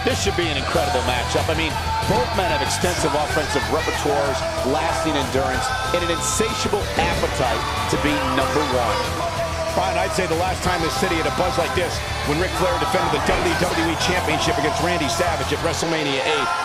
This should be an incredible matchup. I mean, both men have extensive offensive repertoires, lasting endurance, and an insatiable appetite to be number one. Brian, I'd say the last time this city had a buzz like this when Ric Flair defended the WWE Championship against Randy Savage at WrestleMania 8.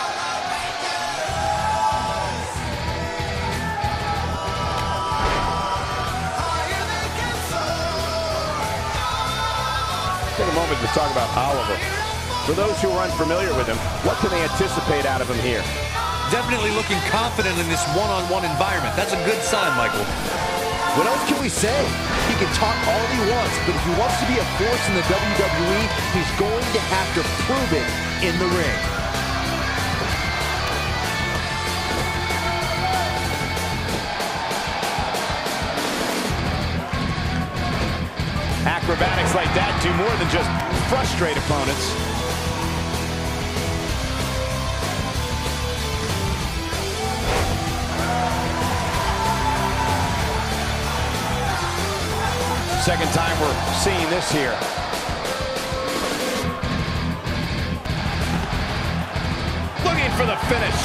Take a moment to talk about Oliver. For those who are unfamiliar with him, what can they anticipate out of him here? Definitely looking confident in this one-on-one environment. That's a good sign, Michael. What else can we say? He can talk all he wants, but if he wants to be a force in the WWE, he's going to have to prove it in the ring. Acrobatics like that do more than just frustrate opponents. Second time we're seeing this here. Looking for the finish.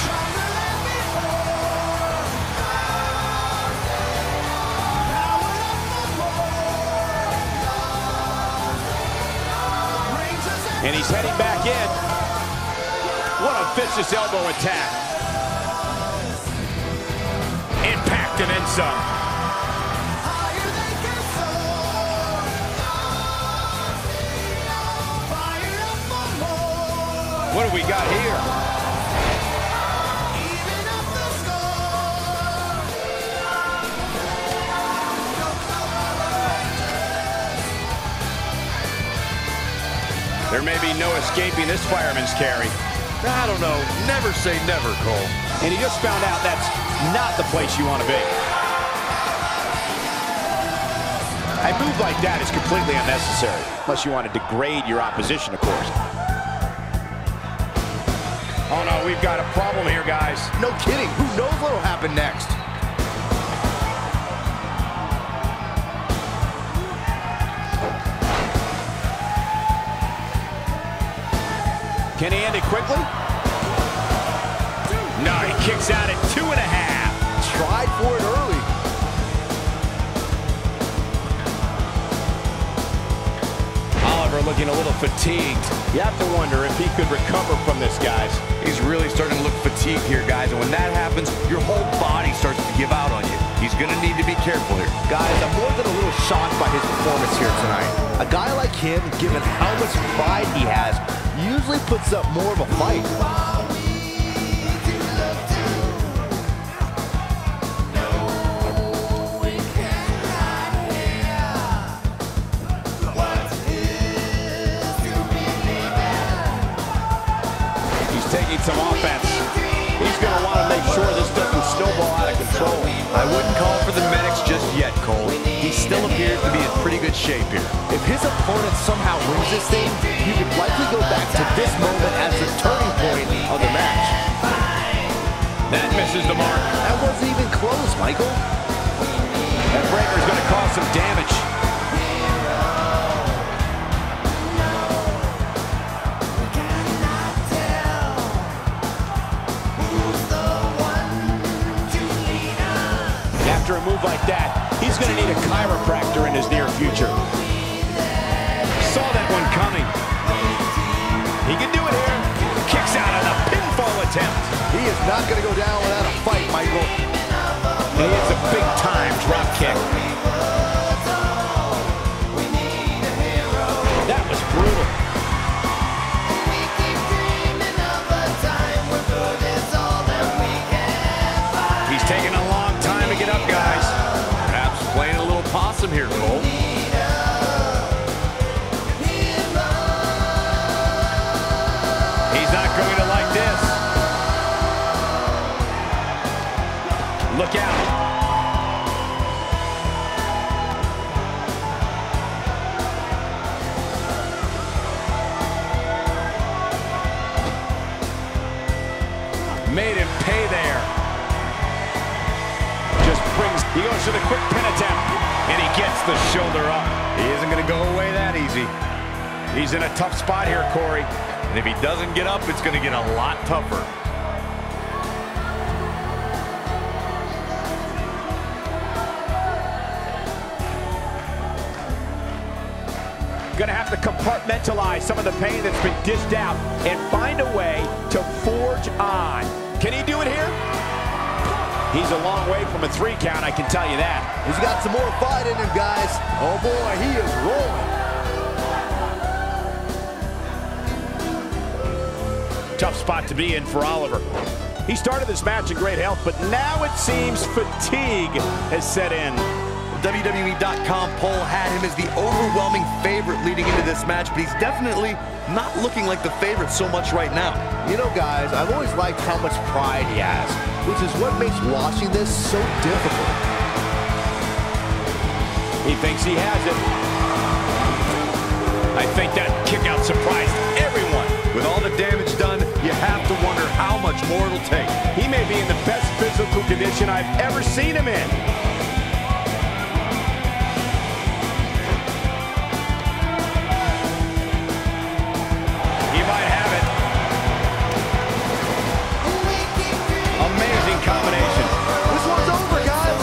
And he's heading back in. What a vicious elbow attack. Impact and then some. What do we got here? There may be no escaping this fireman's carry. I don't know. Never say never, Cole. And he just found out that's not the place you want to be. A move like that is completely unnecessary, unless you want to degrade your opposition, of course. Oh no, we've got a problem here, guys. No kidding. Who knows what will happen next? Can he end it quickly? No, he kicks out at 2.5. Tried for it early. Oliver looking a little fatigued. You have to wonder if he could recover from this, guys. He's really starting to look fatigued here, guys. And when that happens, your whole body starts to give out on you. He's going to need to be careful here. Guys, I'm more than a little shocked by his performance here tonight. A guy like him, given how much pride he has, usually puts up more of a fight. Taking some offense. He's going to want to make sure this doesn't snowball out of control. I wouldn't call for the medics just yet, Cole. He still appears to be in pretty good shape here. If his opponent somehow wins this thing, you could likely go back to this moment as the turning point of the match. That misses the mark. That wasn't even close, Michael. That breaker's going to cause some damage. After a move like that, he's going to need a chiropractor in his near future. Saw that one coming. He can do it here. Kicks out on the pinfall attempt. He is not going to go down without a fight, Michael. And he hits a big-time drop kick. That was brutal. He's taking a long time to get up, guys. Perhaps playing a little possum here, Cole. He's not going to like this. Look out. Made him pay there. He goes for the quick pin attempt, and he gets the shoulder up. He isn't going to go away that easy. He's in a tough spot here, Corey. And if he doesn't get up, it's going to get a lot tougher. Gonna have to compartmentalize some of the pain that's been dished out and find a way to forge on. Can he do it here? He's a long way from a 3 count, I can tell you that. He's got some more fight in him, guys. Oh boy, he is rolling. Tough spot to be in for Oliver. He started this match in great health, but now it seems fatigue has set in. WWE.com poll had him as the overwhelming favorite leading into this match, but he's definitely not looking like the favorite so much right now. You know, guys, I've always liked how much pride he has, which is what makes watching this so difficult. He thinks he has it. I think that kick out surprised everyone. With all the damage done, you have to wonder how much more it'll take. He may be in the best physical condition I've ever seen him in. He might have it. Amazing combination. This one's over, guys.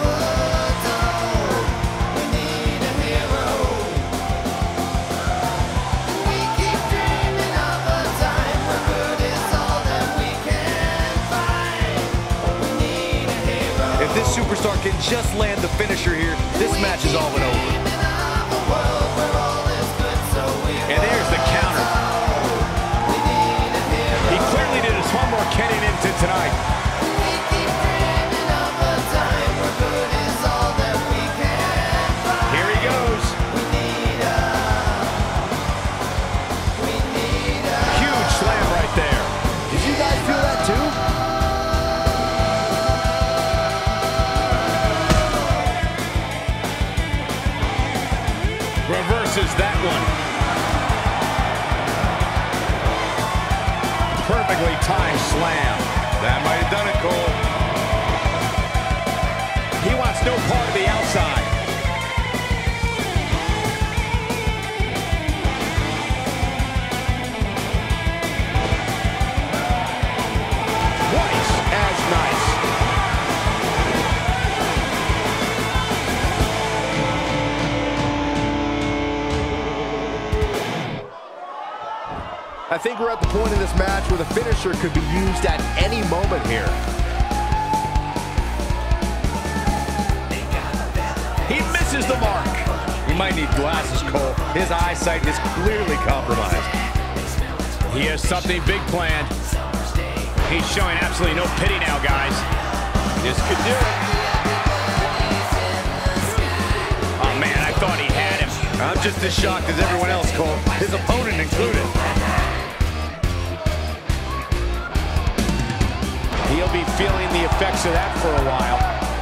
If this superstar can just land the finisher here, this match is all but over. And there's the counter. He clearly did his homework heading into tonight. Here he goes. Huge slam right there. Did you guys feel that too? Reverses that one. Perfectly timed slam. That might have done it, Cole. He wants no part of the outside. Twice as nice. I think we're at the point in this match where the finisher could be used at any moment here. He misses the mark. He might need glasses, Cole. His eyesight is clearly compromised. He has something big planned. He's showing absolutely no pity now, guys. This could do it. Oh, man, I thought he had him. I'm just as shocked as everyone else, Cole. His opponent included. He'll be feeling the effects of that for a while.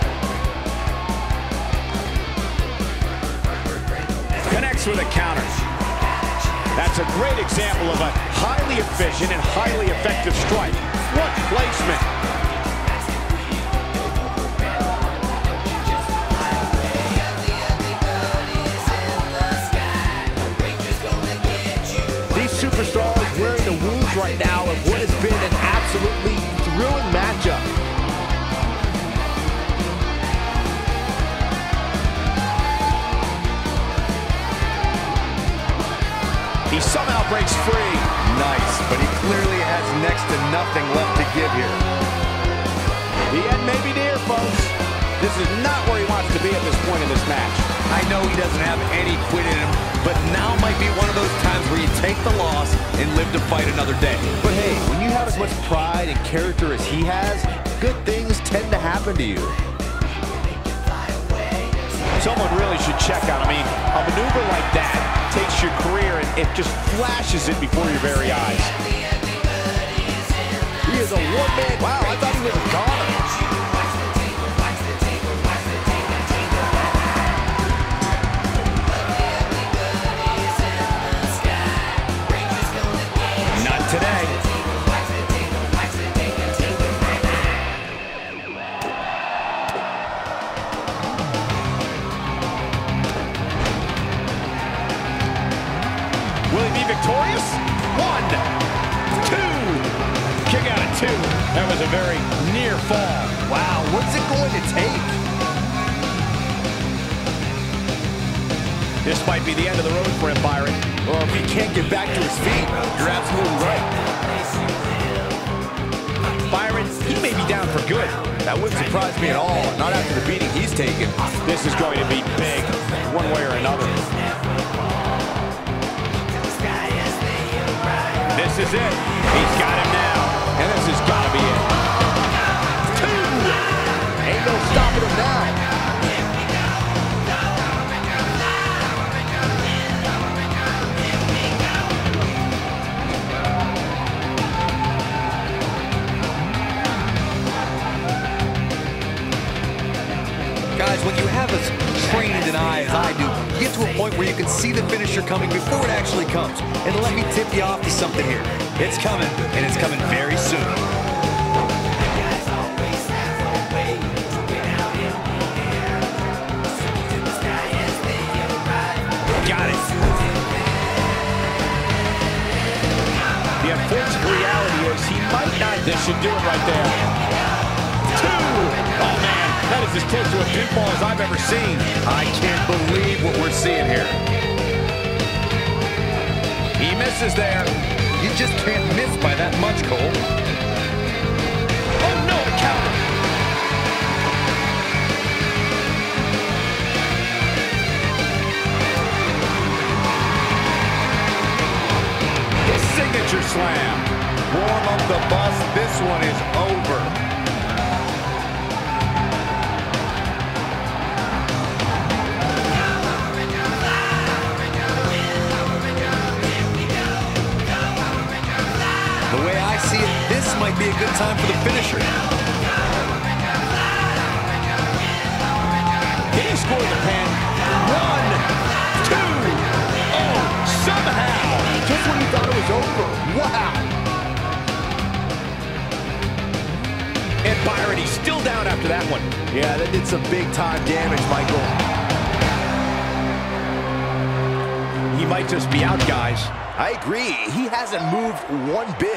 Connects with a counter. That's a great example of a highly efficient and highly effective strike. What placement! These superstars wearing the wounds right now of what has been an absolutely thrilling matchup. He somehow breaks free. Nice, but he clearly has next to nothing left to give here. The end may be near, folks. This is not where he wants to be at this point in this match. I know he doesn't have any quit in him, but now might be one of those times where you take the loss and live to fight another day. But hey, when you have as much pride and character as he has, good things tend to happen to you. Someone really should check out. I mean, a maneuver like that takes your career and it just flashes it before your very eyes. He is a one-man. Wow, I thought he was a goner. Not today. Will he be victorious? 1, 2. Kick out at 2. That was a very near fall. Wow, what's it going to take? This might be the end of the road for him, Byron. Well, if he can't get back to his feet, you're absolutely right. Byron, he may be down for good. That wouldn't surprise me at all, not after the beating he's taken. This is going to be big, one way or another. This is it. He's got him now. And this has got to be it. 2. Ain't no stopping him now. Guys, when you have as trained an eye as I do, you get to a point where you can see the finisher coming before it actually comes. And let me tip you off to something here. It's coming, and it's coming very soon. Got it. The unfortunate reality is he might not. This should do it right there. 2. Oh, man. That is as close to a pinfall as I've ever seen. I can't believe what we're seeing here. He misses there. You just can't miss by that much, Cole. Oh, no, a counter. His signature slam. Warm up the bus. This one is over. The way I see it, this might be a good time for the finisher. Can he score the pin? 1, 2. Oh, somehow. Just when you thought it was over. Wow. And Byron, he's still down after that one. Yeah, that did some big-time damage, Michael. He might just be out, guys. I agree. He hasn't moved one bit.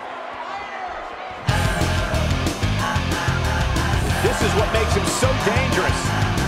This is what makes him so dangerous.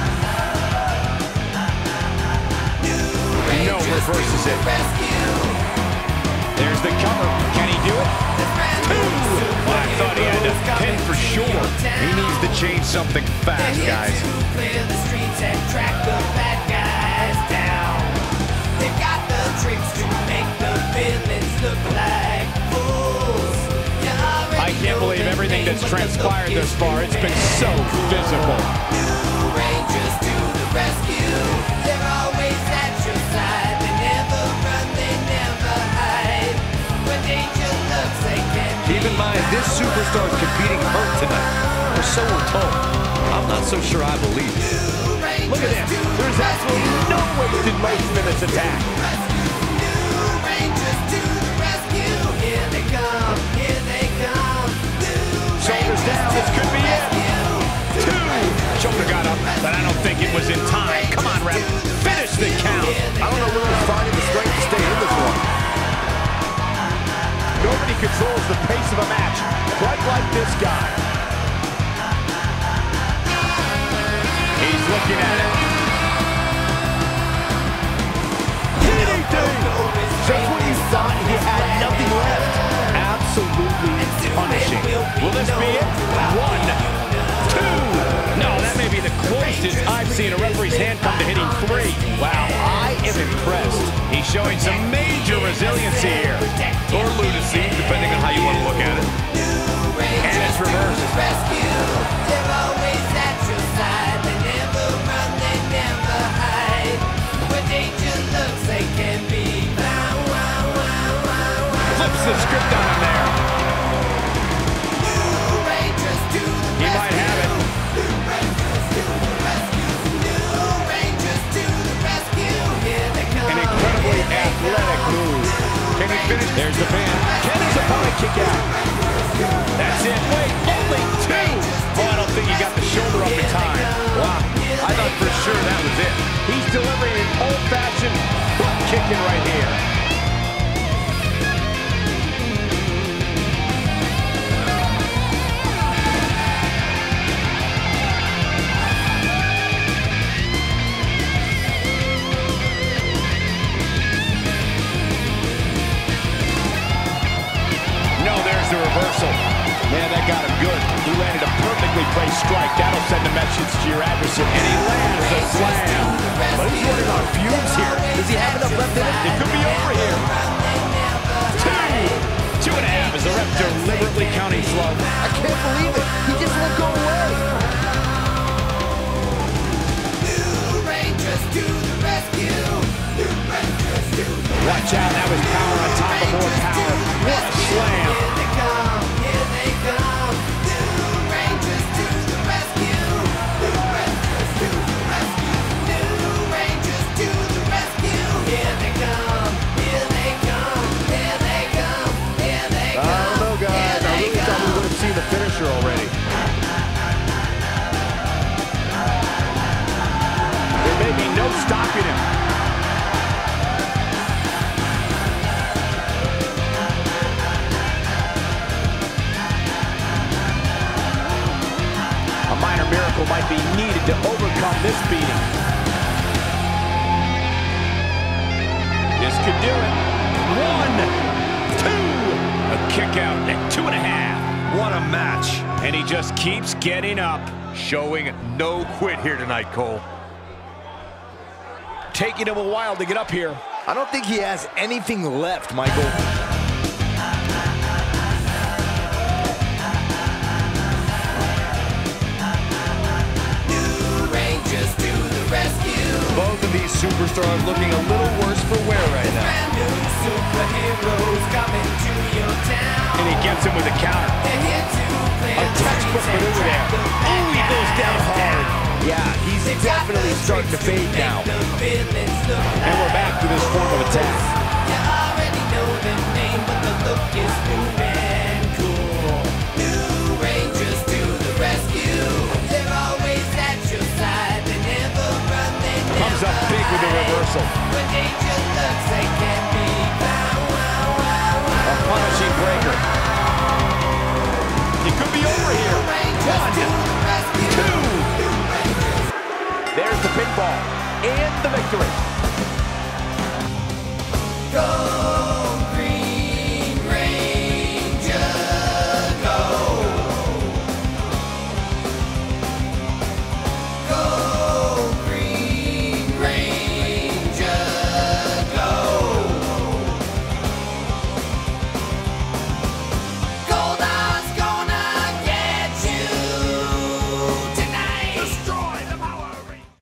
No reverses it. There's the cover. Can he do it? 2. Well, I thought he had to pin for sure. He needs to change something fast, guys. Clear the streets and track the bad guys down. They've got the tricks to make the villains look like fools. I can't believe everything that's transpired this far. It's been so physical. New Rangers to the rescue. They're always at your side. They never run, they never hide. When danger looks, they can Keep in mind, this superstar's competing hurt tonight. Or so we're told. I'm not so sure I believe it. Look at this. There's absolutely no wasted motion in this attack. New Rangers to the rescue. Here they come, here they come. Shoulders down, this could be it. 2. Shoulder got up, but I don't think it was in time. Come on, ref. Finish the count. I don't know where he's finding the strength to stay in this one. Nobody controls the pace of a match quite like this guy. He's looking at it. DDT! Just when you thought he had nothing left. Absolutely punishing. Will this be it? 1, 2. No, that may be the closest I've seen a referee's hand come to hitting 3. Wow, I am impressed. He's showing some major resiliency here. Or lunacy, depending on how you want to look at it. And it's reversed. They're always at your side. They never run, they never hide. When danger looks, they can be found. Flips the script on him there. New Rangers to the He might have it. New Rangers to the rescue. Here they come. An incredibly athletic move. Can he finish? There's the pin. Can his opponent kick out? That's it. Wait, only 2. Oh, I don't think he got the shoulder up in time. Wow, I thought for sure that was it. He's delivering an old-fashioned butt kicking right here. your adversary. And he lands a slam. But he's running on fumes here. Does he have enough left in it? It could be over here. 2.5 as the ref deliberately counting slow. I can't believe it. He just won't go away. New Rangers to the rescue. New Rangers to the Watch out, that was power on top of more power. What a slam. Here they come, here they come. New Rangers to the rescue. New Rangers to the rescue. New Rangers to the rescue. Here they come, here they come, here they come, here they come. I don't know, guys. I really thought we would have seen the finisher already. There may be no stopping him. A minor miracle might be needed to overcome this beating. This could do it. 1, 2. A kick out at 2.5. What a match. And he just keeps getting up, showing no quit here tonight, Cole. Taking him a while to get up here. I don't think he has anything left, Michael. New Rangers to the rescue. Both of these superstars looking a little worse for wear right now. Brand new superheroes coming to your town. And he gets him with a counter. They're here to play A textbook maneuver there. Oh, he goes down hard. Yeah, he's definitely starting to fade now. And we're back to this form of attack. You already know the name, but the look is new and cool. New Rangers to the rescue. They're always at your side. They never run, they never Comes up big with the reversal. When danger lurks, they can't be found. A punishing breaker. It could be over here. Rangers to the rescue. 2. There's the pinfall and the victory. Go